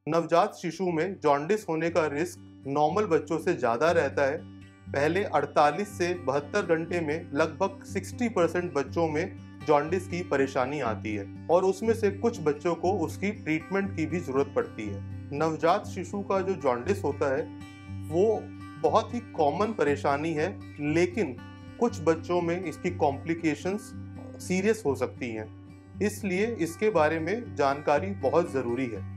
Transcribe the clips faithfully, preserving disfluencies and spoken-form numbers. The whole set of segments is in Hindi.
नवजात शिशु में जॉन्डिस होने का रिस्क नॉर्मल बच्चों से ज़्यादा रहता है। पहले अड़तालीस से बहत्तर घंटे में लगभग साठ परसेंट बच्चों में जॉन्डिस की परेशानी आती है और उसमें से कुछ बच्चों को उसकी ट्रीटमेंट की भी जरूरत पड़ती है। नवजात शिशु का जो जॉन्डिस होता है वो बहुत ही कॉमन परेशानी है, लेकिन कुछ बच्चों में इसकी कॉम्प्लिकेशंस सीरियस हो सकती हैं, इसलिए इसके बारे में जानकारी बहुत ज़रूरी है।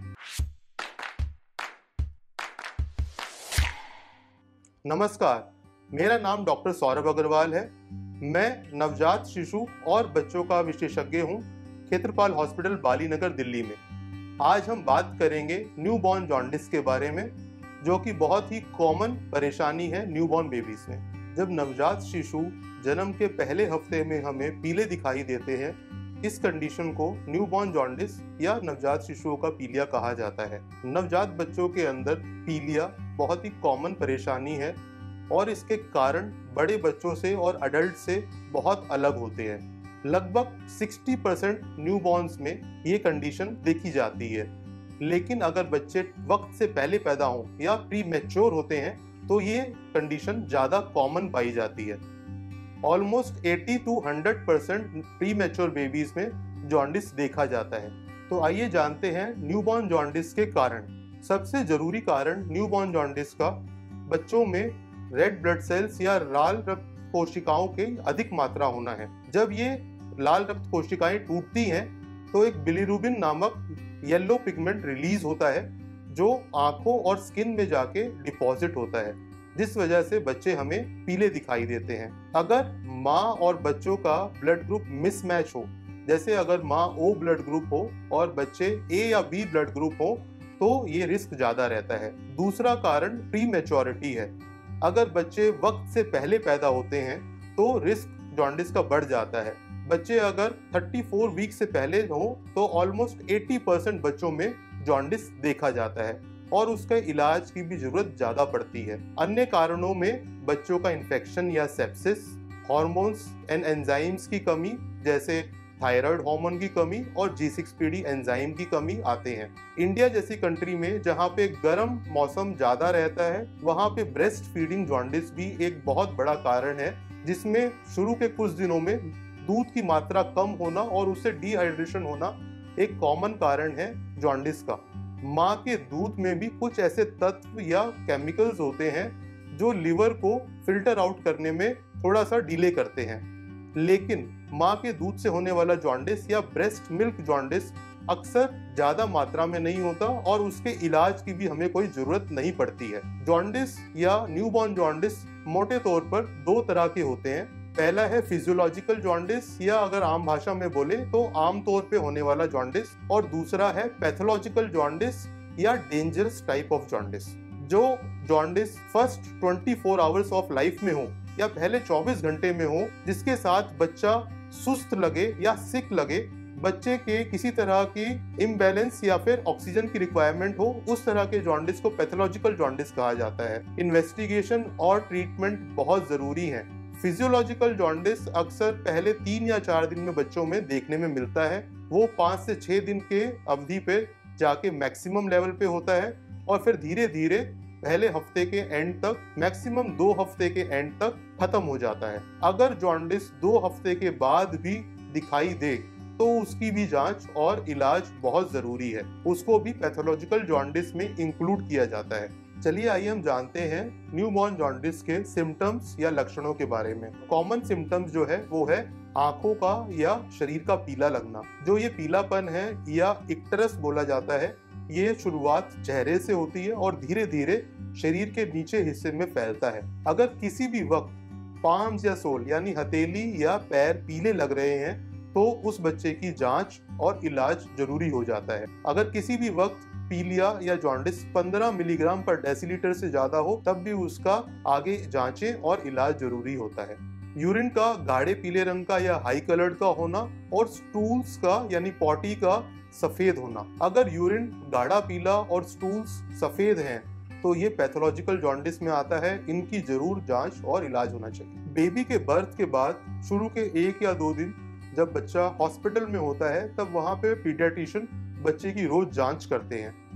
नमस्कार, मेरा नाम डॉक्टर सौरभ अग्रवाल है। मैं नवजात शिशु और बच्चों का विशेषज्ञ हूँ क्षेत्रपाल हॉस्पिटल बालीनगर दिल्ली में। आज हम बात करेंगे न्यूबॉर्न जॉन्डिस के बारे में, जो कि बहुत ही कॉमन परेशानी है न्यूबॉर्न बेबीज में। जब नवजात शिशु जन्म के पहले हफ्ते में हमें पीले दिखाई देते हैं, इस कंडीशन को न्यूबॉर्न जॉन्डिस या नवजात शिशुओं का पीलिया कहा जाता है। नवजात बच्चों के अंदर पीलिया बहुत ही कॉमन परेशानी है और इसके कारण बड़े बच्चों से और अडल्ट से बहुत अलग होते हैं। लगभग साठ परसेंट न्यूबॉर्न्स में ये कंडीशन देखी जाती है, लेकिन अगर बच्चे वक्त से पहले पैदा हों या प्री मैच्योर होते हैं तो ये कंडीशन ज़्यादा कॉमन पाई जाती है। ऑलमोस्ट अस्सी टू सौ परसेंट प्री मैच्योर बेबीज में जॉन्डिस देखा जाता है। तो आइए जानते हैं न्यूबॉर्न जॉन्डिस के कारण। सबसे जरूरी कारण न्यूबॉर्न जॉन्डिस का बच्चों में रेड ब्लड सेल्स या लाल रक्त कोशिकाओं की अधिक मात्रा होना है। जब ये लाल रक्त कोशिकाएं टूटती हैं तो एक बिलीरुबिन नामक येलो पिगमेंट रिलीज होता है, जो आंखों और स्किन में जाके डिपॉजिट होता है, जिस वजह से बच्चे हमें पीले दिखाई देते हैं। अगर माँ और बच्चों का ब्लड ग्रुप मिसमैच हो, जैसे अगर माँ ओ ब्लड ग्रुप हो और बच्चे ए या बी ब्लड ग्रुप हो, तो ये रिस्क ज्यादा रहता है। दूसरा कारण प्री मैच्योरिटी है। अगर बच्चे वक्त से पहले पैदा होते हैं तो रिस्क जॉन्डिस का बढ़ जाता है। बच्चे अगर चौंतीस वीक से पहले हो तो ऑलमोस्ट अस्सी परसेंट बच्चों में जॉन्डिस देखा जाता है और उसके इलाज की भी जरूरत ज्यादा पड़ती है। अन्य कारणों में बच्चों का इन्फेक्शन या सेप्सिस, हार्मोन्स एंड एंजाइम्स की कमी जैसे थायराइड हार्मोन की कमी और G six P D enzyme की कमी आते हैं। इंडिया जैसी कंट्री में जहाँ पे गर्म मौसम ज्यादा रहता है, वहाँ पे ब्रेस्ट फीडिंग जॉन्डिस भी एक बहुत बड़ा कारण है, जिसमें शुरू के कुछ दिनों में दूध की मात्रा कम होना और उससे डिहाइड्रेशन होना एक कॉमन कारण है जॉन्डिस का। माँ के दूध में भी कुछ ऐसे तत्व या केमिकल्स होते हैं जो लिवर को फिल्टर आउट करने में थोड़ा सा डिले करते हैं, लेकिन माँ के दूध से होने वाला जॉन्डिस या ब्रेस्ट मिल्क जॉन्डिस अक्सर ज्यादा मात्रा में नहीं होता और उसके इलाज की भी हमें कोई जरूरत नहीं पड़ती है। जॉन्डिस या न्यूबॉर्न जॉन्डिस मोटे तौर पर दो तरह के होते हैं। पहला है फिजियोलॉजिकल जॉन्डिस या अगर आम भाषा में बोले तो आम तौर पे होने वाला जॉन्डिस, और दूसरा है पैथोलॉजिकल जॉन्डिस या डेंजरस टाइप ऑफ जॉन्डिस। जो जॉन्डिस फर्स्ट चौबीस आवर्स ऑफ लाइफ में हो या पहले चौबीस घंटे में हो, जिसके साथ बच्चा सुस्त लगे या सिक लगे, बच्चे के किसी तरह की इम्बैलेंस या फिर ऑक्सीजन की रिक्वायरमेंट हो, उस तरह के जॉन्डिस को पैथोलॉजिकल जॉन्डिस कहा जाता है। इन्वेस्टिगेशन और ट्रीटमेंट बहुत जरूरी है। फिजियोलॉजिकल जॉन्डिस अक्सर पहले तीन या चार दिन में बच्चों में देखने में मिलता है। वो पाँच से छह दिन के अवधि पे जाके मैक्सिमम लेवल पे होता है और फिर धीरे धीरे पहले हफ्ते के एंड तक, मैक्सिमम दो हफ्ते के एंड तक खत्म हो जाता है। अगर जॉन्डिस दो हफ्ते के बाद भी दिखाई दे तो उसकी भी जांच और इलाज बहुत जरूरी है। उसको भी पैथोलॉजिकल जॉन्डिस में इंक्लूड किया जाता है। चलिए आइए हम जानते हैं न्यूबॉर्न जॉन्डिस के सिम्टम्स या लक्षणों के बारे में। कॉमन सिम्टम्स जो है वो है आंखों का या शरीर का पीला लगना। जो ये पीलापन है या इक्टरस बोला जाता है, ये शुरुआत चेहरे से होती है और धीरे धीरे शरीर के नीचे हिस्से में फैलता है। अगर किसी भी वक्त पाम्स या सोल यानी हथेली या पैर पीले लग रहे हैं तो उस बच्चे की जांच और इलाज जरूरी हो जाता है। अगर किसी भी वक्त पीलिया या जॉन्डिस पंद्रह मिलीग्राम पर डेसीलीटर से ज्यादा हो, तब भी उसका आगे जांचें और इलाज जरूरी होता है। यूरिन का गाढ़े पीले रंग का या हाई कलर्ड का होना और स्टूल्स का यानी पॉटी का सफेद होना। अगर यूरिन गाढ़ा पीला और स्टूल्स सफेद हैं तो ये पैथोलॉजिकल जॉन्डिस में आता है। इनकी जरूर जांच और इलाज होना चाहिए। बेबी के बर्थ के बाद शुरू के एक या दो दिन जब बच्चा हॉस्पिटल में होता है, तब वहाँ पे पीडियाट्रिशियन बच्चे की रोज जांच करते हैं।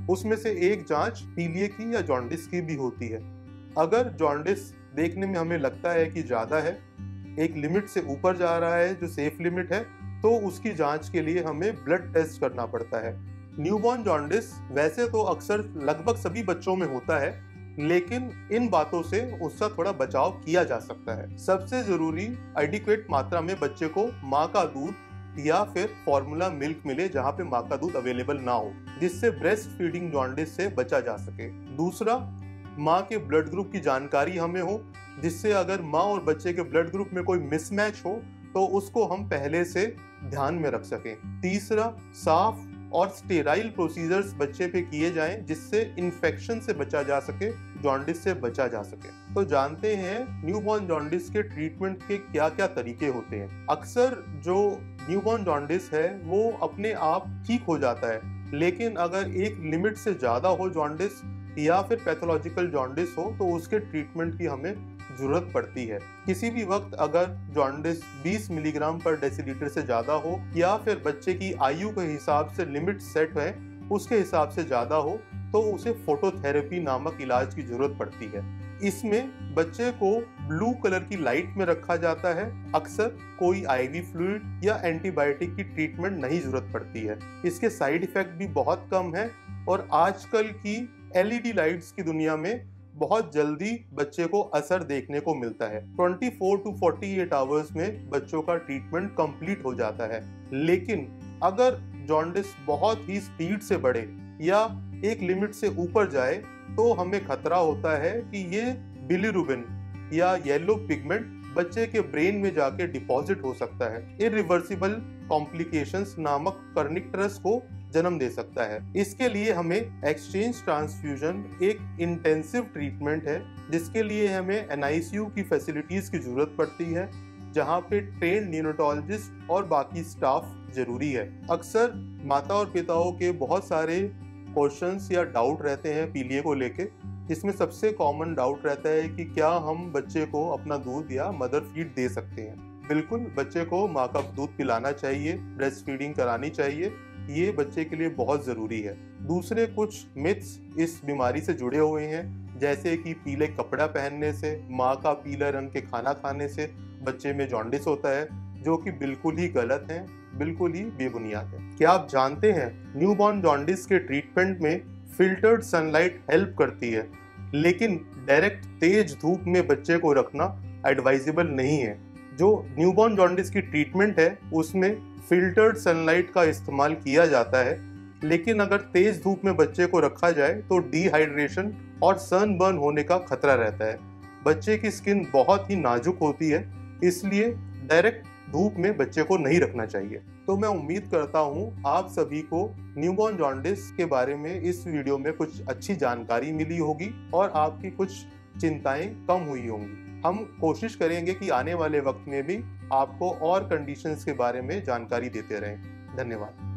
उसमें से एक जांच पीलिया की या जॉन्डिस की भी होती है। अगर जॉन्डिस देखने में हमें लगता है कि ज़्यादा है, एक लिमिट से ऊपर जा रहा है जो सेफ लिमिट है, तो उसकी जांच के लिए हमें ब्लड टेस्ट करना पड़ता है। न्यूबॉर्न जॉन्डिस वैसे तो अक्सर लगभग सभी बच्चों में होता है, लेकिन इन बातों से उसका थोड़ा बचाव किया जा सकता है। सबसे जरूरी एडिक्वेट मात्रा में बच्चे को माँ का दूध या फिर फॉर्मूला मिल्क मिले जहाँ पे माँ का दूध अवेलेबल ना हो, जिससे ब्रेस्ट फीडिंग जॉन्डिस से बचा जा सके। दूसरा, माँ के ब्लड ग्रुप की जानकारी हमें हो, जिससे अगर माँ और बच्चे के ब्लड ग्रुप में कोई मिसमैच हो तो उसको हम पहले से ध्यान में रख सकें। तीसरा, साफ और स्टेराइल प्रोसीजर्स बच्चे पे किए जाएं, जिससे इन्फेक्शन से बचा जा सके, जॉन्डिस से बचा जा सके। तो जानते हैं न्यूबॉर्न जॉन्डिस के ट्रीटमेंट के क्या क्या तरीके होते हैं। अक्सर जो न्यूबॉर्न जॉन्डिस है वो अपने आप ठीक हो जाता है, लेकिन अगर एक लिमिट से ज्यादा हो जॉन्डिस या फिर पैथोलॉजिकल जॉन्डिस हो तो उसके ट्रीटमेंट की हमें जरूरत पड़ती है। किसी भी वक्त अगर जॉन्डिस बीस मिलीग्राम पर डेसीलीटर से ज्यादा हो या फिर बच्चे की आयु के हिसाब से लिमिट सेट है उसके हिसाब से ज्यादा हो तो उसे फोटोथेरेपी नामक इलाज की जरूरत पड़ती है। इसमें बच्चे को ब्लू कलर की लाइट में रखा जाता है। अक्सर कोई आईवी फ्लूइड या एंटीबायोटिक की ट्रीटमेंट नहीं जरूरत पड़ती है। इसके साइड इफेक्ट भी बहुत कम है और आजकल की एलईडी लाइट्स की दुनिया में बहुत जल्दी बच्चे को असर देखने को मिलता है। चौबीस टू अड़तालीस आवर्स में बच्चों का ट्रीटमेंट कंप्लीट हो जाता है। लेकिन अगर जॉन्डिस बहुत ही स्पीड से बढ़े या एक लिमिट से ऊपर जाए तो हमें खतरा होता है कि ये बिलीरुबिन या येलो पिगमेंट बच्चे के ब्रेन में जाके डिपॉजिट हो सकता है। इरिवर्सिबल कॉम्प्लिकेशंस नामक कर्निकटरस को जन्म दे सकता है। इसके लिए हमें एक्सचेंज ट्रांसफ्यूजन एक इंटेंसिव ट्रीटमेंट है, जिसके लिए हमें एनआईसीयू की फैसिलिटीज की जरूरत पड़ती है, जहाँ पे ट्रेन न्यूरोटोलॉजिस्ट और बाकी स्टाफ जरूरी है। अक्सर माता और पिताओं के बहुत सारे क्वेश्चंस या डाउट रहते हैं पीलिया को लेके, जिसमें सबसे कॉमन डाउट रहता है कि क्या हम बच्चे को अपना दूध या मदर फीड दे सकते हैं। बिल्कुल, बच्चे को माँ का दूध पिलाना चाहिए, ब्रेस्ट फीडिंग करानी चाहिए, ये बच्चे के लिए बहुत जरूरी है। दूसरे कुछ मिथ्स इस बीमारी से जुड़े हुए हैं, जैसे कि पीले कपड़ा पहनने से, माँ का पीला रंग के खाना खाने से बच्चे में जॉन्डिस होता है, जो कि बिल्कुल ही गलत है, बिल्कुल ही बेबुनियाद है। क्या आप जानते हैं न्यूबॉर्न जॉन्डिस के ट्रीटमेंट में फिल्टर्ड सनलाइट हेल्प करती है, लेकिन डायरेक्ट तेज धूप में बच्चे को रखना एडवाइजेबल नहीं है। जो न्यूबॉर्न जॉन्डिस की ट्रीटमेंट है उसमें फिल्टर्ड सनलाइट का इस्तेमाल किया जाता है, लेकिन अगर तेज धूप में बच्चे को रखा जाए तो डिहाइड्रेशन और सनबर्न होने का खतरा रहता है। बच्चे की स्किन बहुत ही नाजुक होती है, इसलिए डायरेक्ट धूप में बच्चे को नहीं रखना चाहिए। तो मैं उम्मीद करता हूँ आप सभी को न्यूबॉर्न जॉन्डिस के बारे में इस वीडियो में कुछ अच्छी जानकारी मिली होगी और आपकी कुछ चिंताएं कम हुई होंगी। हम कोशिश करेंगे कि आने वाले वक्त में भी आपको और कंडीशंस के बारे में जानकारी देते रहें। धन्यवाद।